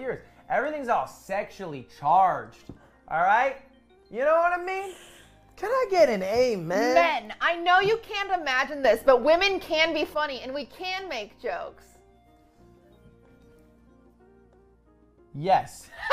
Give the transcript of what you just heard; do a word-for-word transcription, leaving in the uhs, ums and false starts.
years. Everything's all sexually charged. All right? You know what I mean? Can I get an amen? Men, I know you can't imagine this, but women can be funny and we can make jokes. Yes.